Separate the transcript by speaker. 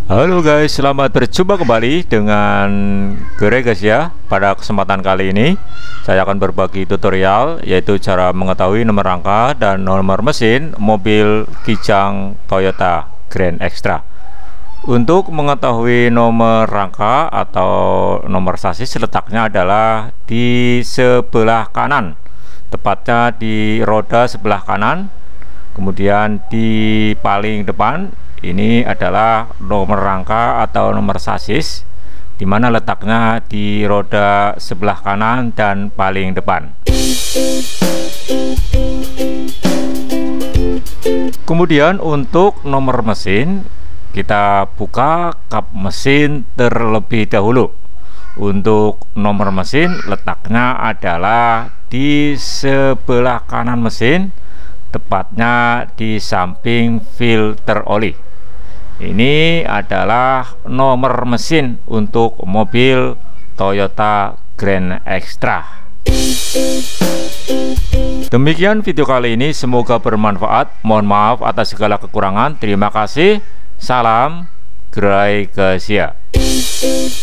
Speaker 1: Halo guys, selamat berjumpa kembali dengan Gere guys ya. Pada kesempatan kali ini saya akan berbagi tutorial, yaitu cara mengetahui nomor rangka dan nomor mesin mobil Kijang Toyota Grand Extra. Untuk mengetahui nomor rangka atau nomor sasis, letaknya adalah di sebelah kanan, tepatnya di roda sebelah kanan. Kemudian di paling depan ini adalah nomor rangka atau nomor sasis, di mana letaknya di roda sebelah kanan dan paling depan. Kemudian untuk nomor mesin, kita buka kap mesin terlebih dahulu. Untuk nomor mesin, letaknya adalah di sebelah kanan mesin, tepatnya di samping filter oli. Ini adalah nomor mesin untuk mobil Toyota Grand Extra. Demikian video kali ini, semoga bermanfaat. Mohon maaf atas segala kekurangan. Terima kasih. Salam Gray Asia.